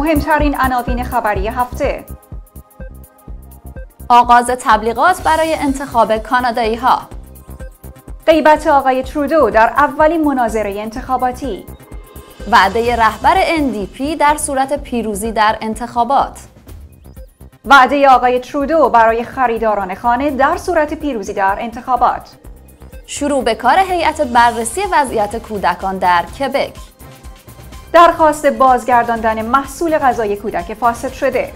مهمترین عناوین خبری هفته: آغاز تبلیغات برای انتخاب کانادایی‌ها، غیبت آقای ترودو در اولین مناظره انتخاباتی، وعده رهبر NDP در صورت پیروزی در انتخابات، وعده آقای ترودو برای خریداران خانه در صورت پیروزی در انتخابات، شروع به کار هیئت بررسی وضعیت کودکان در کبک، درخواست بازگرداندن محصول غذای کودک فاسد شده.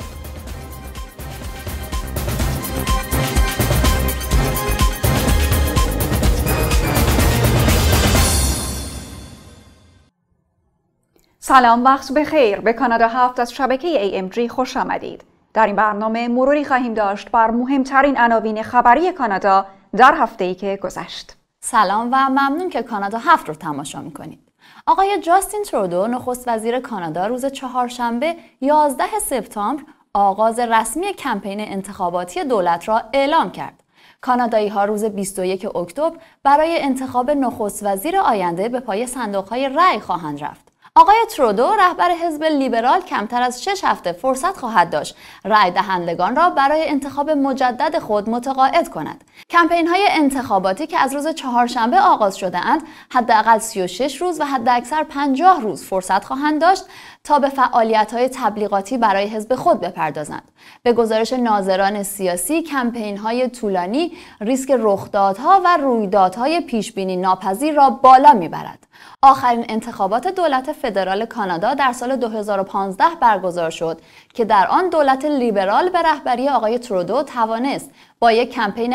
سلام، وقت بخیر. به کانادا 7 از شبکه AMG خوش آمدید. در این برنامه مروری خواهیم داشت بر مهمترین عناوین خبری کانادا در هفته‌ای که گذشت. سلام و ممنون که کانادا 7 رو تماشا می‌کنید. آقای جاستین ترودو نخست وزیر کانادا روز چهارشنبه 11 سپتامبر آغاز رسمی کمپین انتخاباتی دولت را اعلام کرد. کانادایی‌ها روز 21 اکتبر برای انتخاب نخست وزیر آینده به پای صندوق‌های رأی خواهند رفت. آقای ترودو رهبر حزب لیبرال کمتر از 6 هفته فرصت خواهد داشت رأی دهندگان را برای انتخاب مجدد خود متقاعد کند. کمپین‌های انتخاباتی که از روز چهارشنبه آغاز شده اند، حداقل 36 روز و حداکثر 50 روز فرصت خواهند داشت تا به فعالیت‌های تبلیغاتی برای حزب خود بپردازند. به گزارش ناظران سیاسی، کمپین‌های طولانی ریسک رخدادها و رویدادهای پیشبینی ناپذیر را بالا می‌برد. آخرین انتخابات دولت فدرال کانادا در سال 2015 برگزار شد که در آن دولت لیبرال به رهبری آقای ترودو توانست با یک کمپین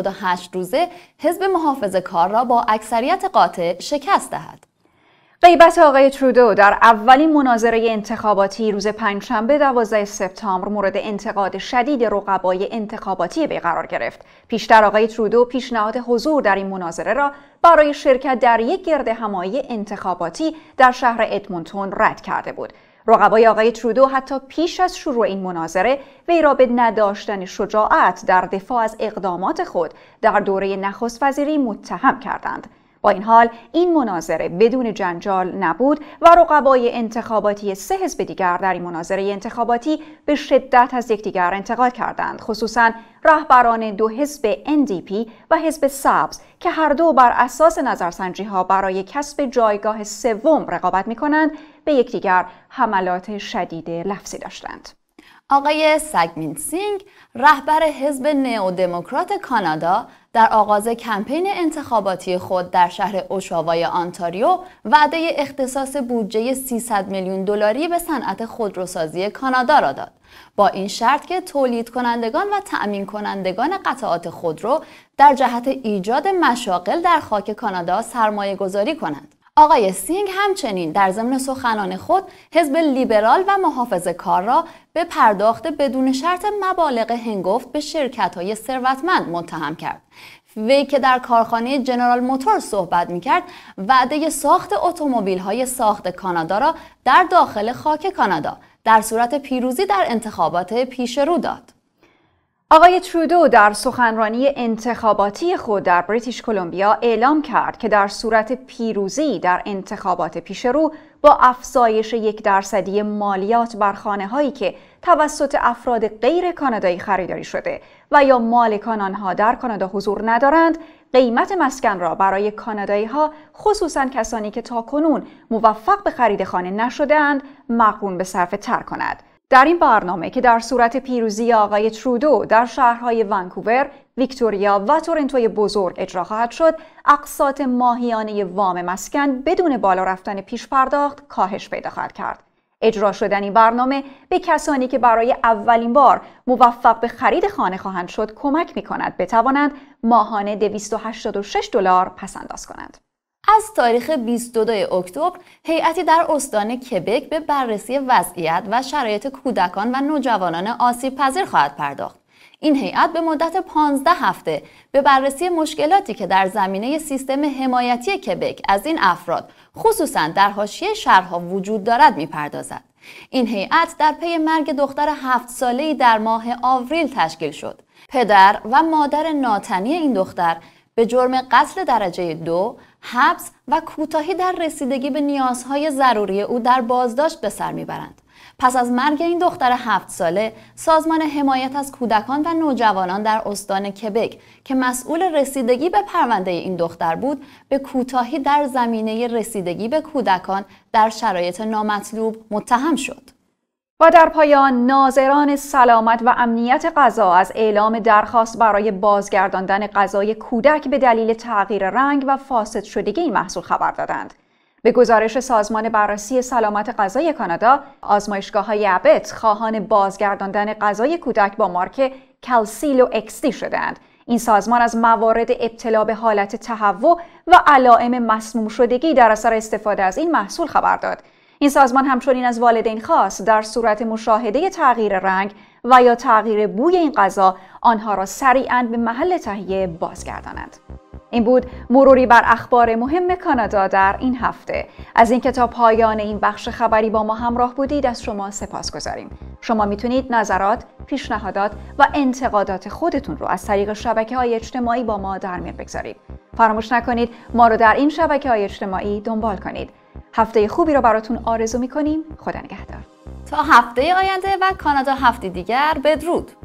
78 روزه حزب محافظه‌کار را با اکثریت قاطع شکست دهد. غیبت آقای ترودو در اولین مناظره انتخاباتی روز پنجشنبه 12 سپتامبر مورد انتقاد شدید رقبای انتخاباتی به قرار گرفت. پیشتر آقای ترودو پیشنهاد حضور در این مناظره را برای شرکت در یک گردهمایی انتخاباتی در شهر ادمونتون رد کرده بود. رقبای آقای ترودو حتی پیش از شروع این مناظره وی را به نداشتن شجاعت در دفاع از اقدامات خود در دوره نخست وزیری متهم کردند. با این حال این مناظره بدون جنجال نبود و رقبای انتخاباتی 3 حزب دیگر در این مناظره انتخاباتی به شدت از یکدیگر انتقاد کردند، خصوصا رهبران 2 حزب NDP و حزب سبز که هر دو بر اساس نظرسنجی‌ها برای کسب جایگاه سوم رقابت می‌کنند به یکدیگر حملات شدید لفظی داشتند. آقای سگمین سینگ رهبر حزب نئودموکرات کانادا در آغاز کمپین انتخاباتی خود در شهر اوشاوای آنتاریو وعده اختصاص بودجه 300 میلیون دلاری به صنعت خودروسازی کانادا را داد، با این شرط که تولید کنندگان و تأمین کنندگان قطعات خودرو در جهت ایجاد مشاغل در خاک کانادا سرمایه گذاری کنند. آقای سینگ همچنین در ضمن سخنان خود حزب لیبرال و محافظه‌کار را به پرداخت بدون شرط مبالغ هنگفت به شرکت‌های ثروتمند متهم کرد. وی که در کارخانه جنرال موتور صحبت می‌کرد، وعده ساخت اتومبیل‌های ساخت کانادا را در داخل خاک کانادا در صورت پیروزی در انتخابات پیش رو داد. آقای ترودو در سخنرانی انتخاباتی خود در بریتیش کلمبیا اعلام کرد که در صورت پیروزی در انتخابات پیشرو با افزایش 1% مالیات بر خانه‌هایی که توسط افراد غیر کانادایی خریداری شده و یا مالکان آنها در کانادا حضور ندارند، قیمت مسکن را برای کانادایی‌ها، خصوصاً کسانی که تاکنون موفق به خرید خانه نشده‌اند، مقرون به صرفه تر کند. در این برنامه که در صورت پیروزی آقای ترودو در شهرهای ونکوور، ویکتوریا و تورنتوی بزرگ اجرا خواهد شد، اقساط ماهیانه وام مسکن بدون بالا رفتن پیش پرداخت کاهش پیدا خواهد کرد. اجرا شدن این برنامه به کسانی که برای اولین بار موفق به خرید خانه خواهند شد کمک می‌کند بتوانند ماهانه $286 پس‌انداز کنند. از تاریخ 22 اکتبر هیئتی در استان کبک به بررسی وضعیت و شرایط کودکان و نوجوانان آسیب پذیر خواهد پرداخت. این هیئت به مدت 15 هفته به بررسی مشکلاتی که در زمینه سیستم حمایتی کبک از این افراد، خصوصاً در حاشیه شهرها وجود دارد می‌پردازد. این هیئت در پی مرگ دختر 7 ساله‌ای در ماه آوریل تشکیل شد. پدر و مادر ناتنی این دختر به جرم قتل درجه 2، حبس و کوتاهی در رسیدگی به نیازهای ضروری او در بازداشت به سر میبرند. پس از مرگ این دختر 7 ساله، سازمان حمایت از کودکان و نوجوانان در استان کبک که مسئول رسیدگی به پرونده این دختر بود، به کوتاهی در زمینه رسیدگی به کودکان در شرایط نامطلوب متهم شد. و در پایان، ناظران سلامت و امنیت غذا از اعلام درخواست برای بازگرداندن غذای کودک به دلیل تغییر رنگ و فاسد شدگی این محصول خبر دادند. به گزارش سازمان بررسی سلامت غذای کانادا، آزمایشگاه‌های ابت خواهان بازگرداندن غذای کودک با مارک کلسیلو XD شدند. این سازمان از موارد ابتلا به حالت تهوع و علائم مسموم شدگی در اثر استفاده از این محصول خبر داد. این سازمان همچنین از والدین خواست در صورت مشاهده تغییر رنگ و یا تغییر بوی این غذا آنها را سریعاً به محل تهیه بازگردانند. این بود مروری بر اخبار مهم کانادا در این هفته. از اینکه تا پایان این بخش خبری با ما همراه بودید از شما سپاسگزاریم. شما میتونید نظرات، پیشنهادات و انتقادات خودتون رو از طریق شبکه‌های اجتماعی با ما در میان بگذارید. فراموش نکنید ما رو در این شبکه‌های اجتماعی دنبال کنید. هفته خوبی رو براتون آرزو می‌کنیم. خدا نگهدار. تا هفته آینده و کانادا هفته دیگر، بدرود.